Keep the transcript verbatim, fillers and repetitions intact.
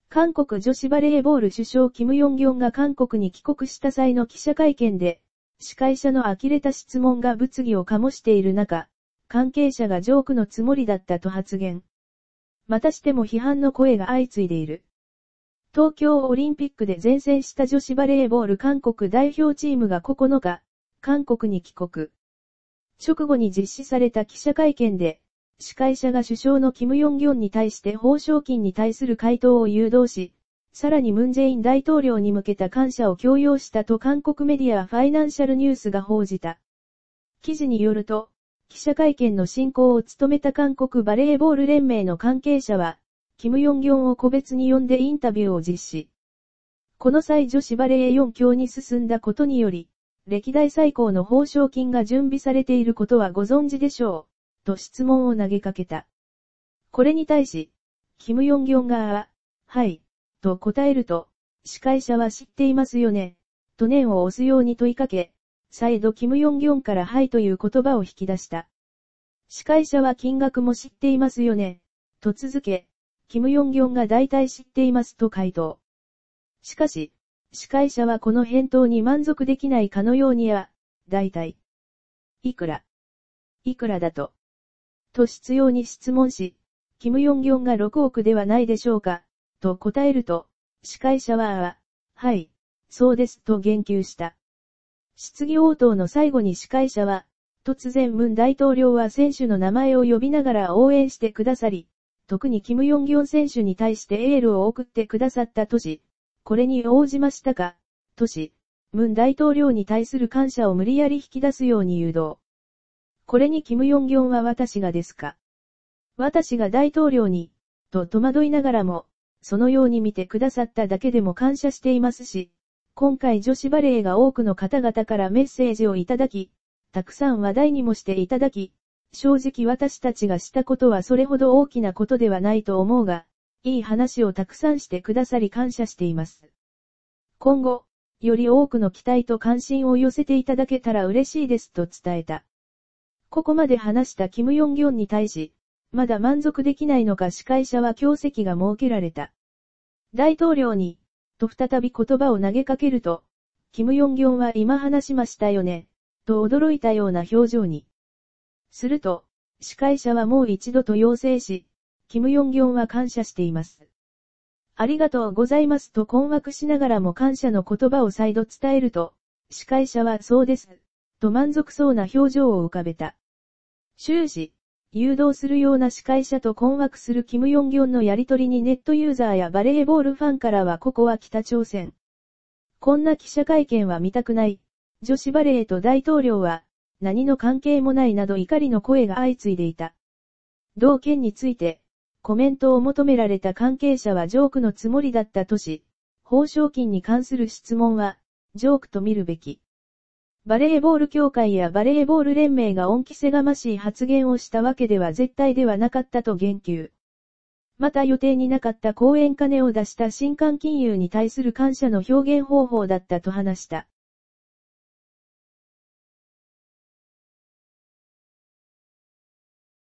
韓国女子バレーボール首相キム・ヨンギョンが韓国に帰国した際の記者会見で、司会者の呆れた質問が物議を醸している中、関係者がジョークのつもりだったと発言。またしても批判の声が相次いでいる。東京オリンピックで善戦した女子バレーボール韓国代表チームがここのか、韓国に帰国。直後に実施された記者会見で、司会者が首相のキム・ヨンギョンに対して報奨金に対する回答を誘導し、さらにムン・ジェイン大統領に向けた感謝を強要したと韓国メディアファイナンシャルニュースが報じた。記事によると、記者会見の進行を務めた韓国バレーボール連盟の関係者は、キム・ヨンギョンを個別に呼んでインタビューを実施。この際女子バレーよん強に進んだことにより、歴代最高の報奨金が準備されていることはご存知でしょう。と質問を投げかけた。これに対し、キム・ヨンギョン側は、はい、と答えると、司会者は知っていますよね、と念を押すように問いかけ、再度キム・ヨンギョンからはいという言葉を引き出した。司会者は金額も知っていますよね、と続け、キム・ヨンギョンが大体知っていますと回答。しかし、司会者はこの返答に満足できないかのようにや、大体、いくら、いくらだと、と執拗に質問し、キム・ヨンギョンがろくおくではないでしょうか、と答えると、司会者は、はい、そうですと言及した。質疑応答の最後に司会者は、突然ムン大統領は選手の名前を呼びながら応援してくださり、特にキム・ヨンギョン選手に対してエールを送ってくださったとし、これに応じましたか、とし、ムン大統領に対する感謝を無理やり引き出すように誘導。これにキム・ヨンギョンは私がですか。私が大統領に、と戸惑いながらも、そのように見てくださっただけでも感謝していますし、今回女子バレーが多くの方々からメッセージをいただき、たくさん話題にもしていただき、正直私たちがしたことはそれほど大きなことではないと思うが、いい話をたくさんしてくださり感謝しています。今後、より多くの期待と関心を寄せていただけたら嬉しいですと伝えた。ここまで話したキム・ヨンギョンに対し、まだ満足できないのか司会者は強席が設けられた。大統領に、と再び言葉を投げかけると、キム・ヨンギョンは今話しましたよね、と驚いたような表情に。すると、司会者はもう一度と要請し、キム・ヨンギョンは感謝しています。ありがとうございますと困惑しながらも感謝の言葉を再度伝えると、司会者はそうです、と満足そうな表情を浮かべた。終始、誘導するような司会者と困惑するキム・ヨンギョンのやりとりにネットユーザーやバレーボールファンからはここは北朝鮮。こんな記者会見は見たくない。女子バレーと大統領は、何の関係もないなど怒りの声が相次いでいた。同件について、コメントを求められた関係者はジョークのつもりだったとし、報奨金に関する質問は、ジョークと見るべき。バレーボール協会やバレーボール連盟が恩着せがましい発言をしたわけでは絶対ではなかったと言及。また予定になかった講演金を出した新韓金融に対する感謝の表現方法だったと話した。